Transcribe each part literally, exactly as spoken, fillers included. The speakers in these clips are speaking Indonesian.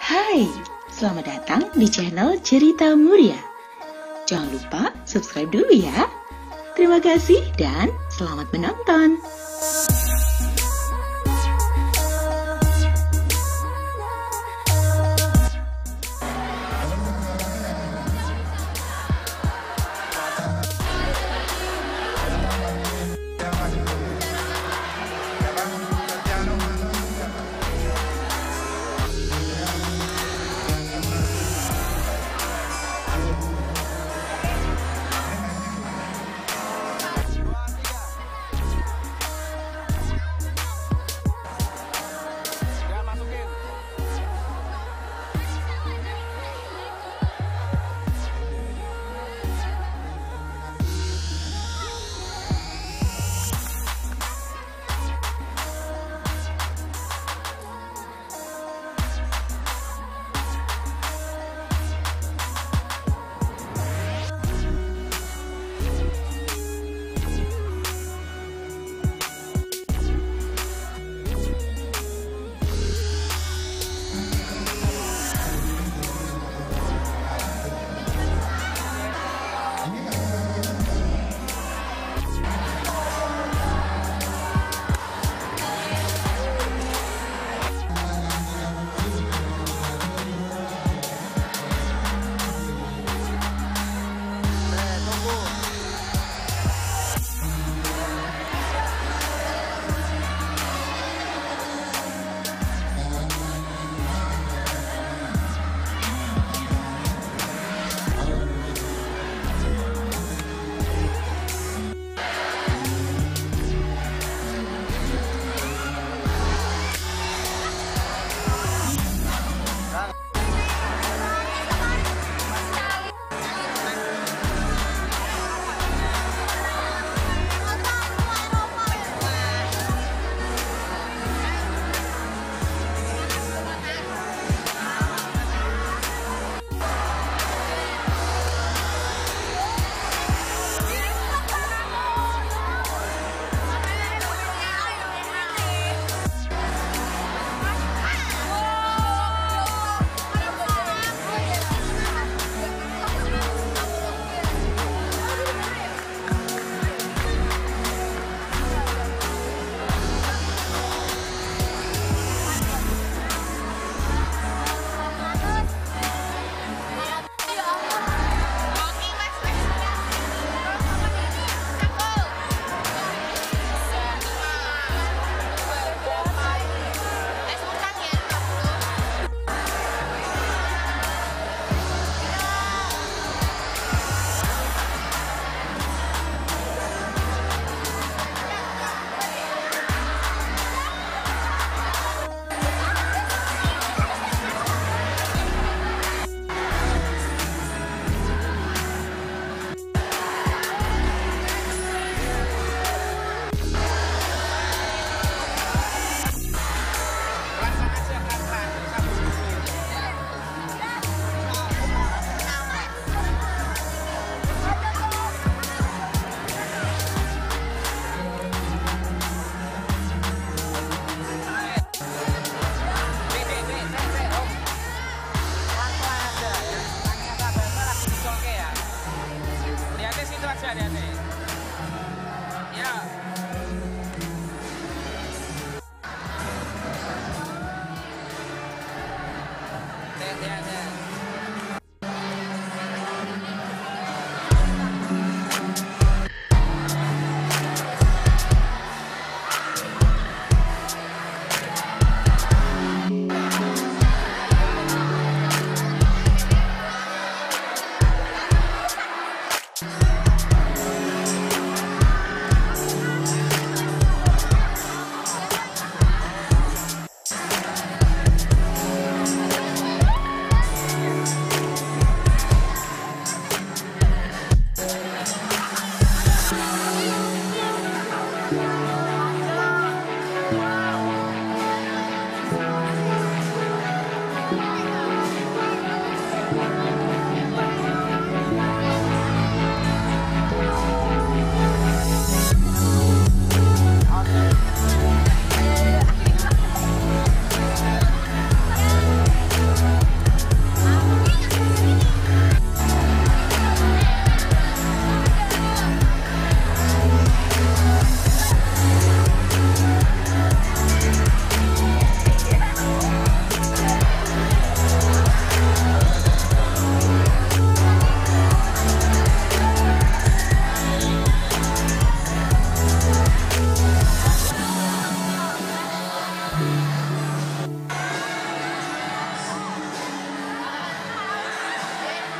Hai, selamat datang di channel Cerita Muria. Jangan lupa subscribe dulu ya. Terima kasih dan selamat menonton.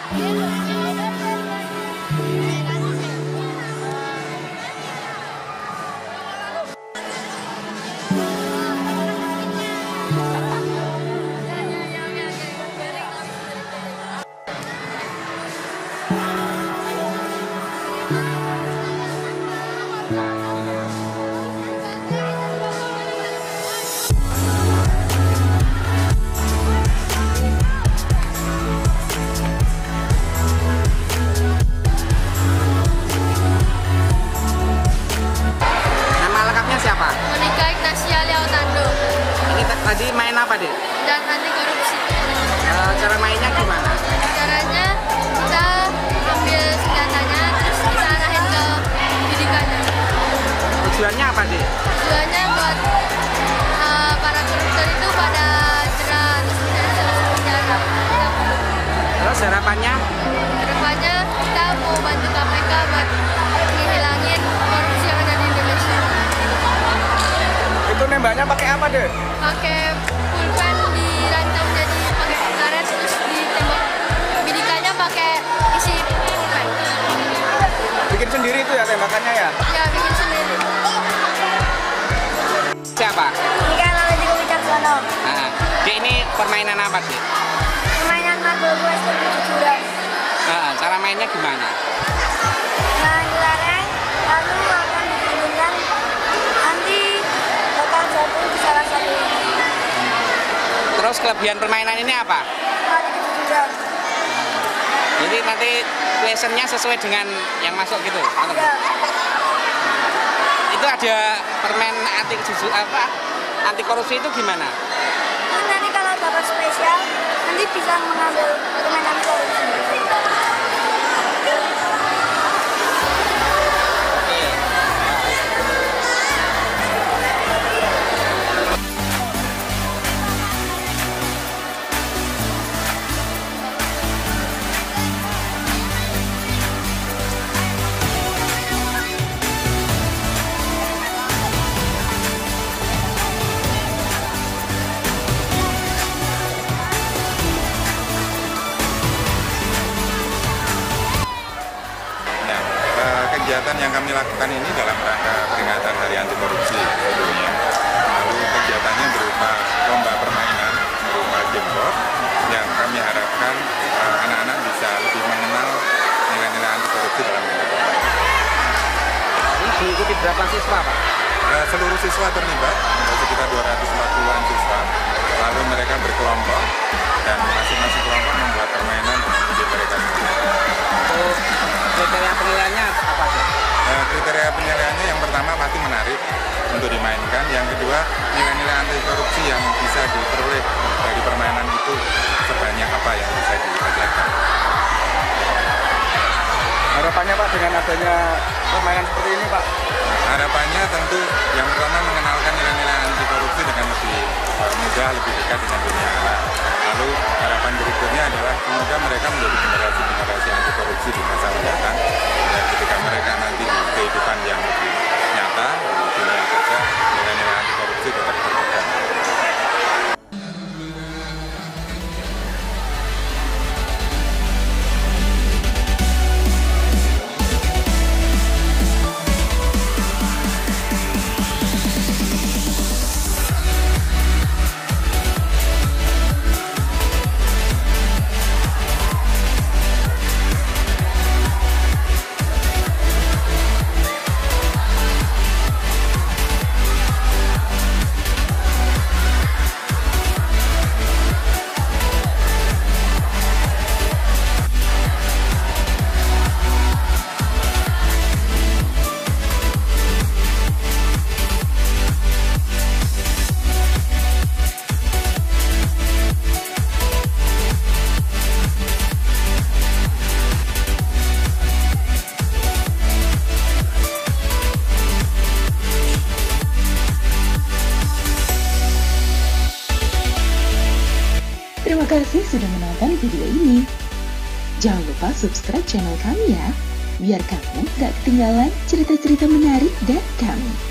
Tadi main apa, Dek? Dan anti korupsi. Uh, cara mainnya gimana? Caranya kita ambil senjatanya terus kita arahin ke bidikannya. Tujuannya apa, Dek? Tujuannya buat uh, para koruptor itu pada jerah terus bisa masuk penjara. Terus harapannya? Harapannya kita mau bantu K P K buat menghilangin korupsi yang ada di Indonesia. Itu nembaknya pakai apa, Dek? Pakai pulpen dirancang jadi pakai karet terus ditembak. Bidikannya pakai isi pulpen. Bikin sendiri itu ya tembakannya ya? Ya, bikin sendiri. Siapa? Mika Lalajiko Wicaksono. Nah, Dek, ini permainan apa, Dek? Permainan marble boys kejujuran. Nah, cara mainnya gimana? Nah, dilarang lalu akan diturunkan nanti bakal jatuh di salah satu. Terus kelebihan permainan ini apa? Lari kejujuran. Jadi nanti lessennya sesuai dengan yang masuk gitu? Ya. Itu ada permen anti jujur apa? Anti korupsi itu gimana? Nah, nanti kalau dapat spesial nanti bisa mengambil permainan korupsi. Kegiatan yang kami lakukan ini dalam rangka peringatan Hari Anti Korupsi sedunia. Lalu kegiatannya berupa lomba permainan, berupa game board, yang kami harapkan anak-anak uh, bisa lebih mengenal nilai-nilai anti korupsi dalam permainan. Ini diikuti berapa siswa, Pak? Uh, seluruh siswa terlibat, ada sekitar dua ratus empat puluhan siswa. Lalu mereka berkelompok dan masing-masing kelompok membuat permainan dengan ide mereka sendiri. Untuk kriteria penilaiannya apa sih? Nah, kriteria penilaiannya yang pertama pasti menarik untuk dimainkan. Yang kedua, nilai-nilai anti korupsi yang bisa diperoleh dari permainan itu sebanyak apa yang bisa diajarkan. Harapannya, Pak, dengan adanya permainan seperti ini, Pak? Harapannya tentu yang pertama mengenalkan nilai-nilai anti korupsi dengan lebih mudah, lebih dekat dengan dunia anak. Lalu harapan berikutnya adalah semoga mereka menjadi generasi-generasi anti korupsi di masa mendatang. Dan ketika mereka nanti di kehidupan yang lebih nyata, di dunia kerja, nilai-nilai anti korupsi tetap terpegang. Terima kasih sudah menonton video ini. Jangan lupa subscribe channel kami ya, biar kamu gak ketinggalan cerita-cerita menarik dari kami.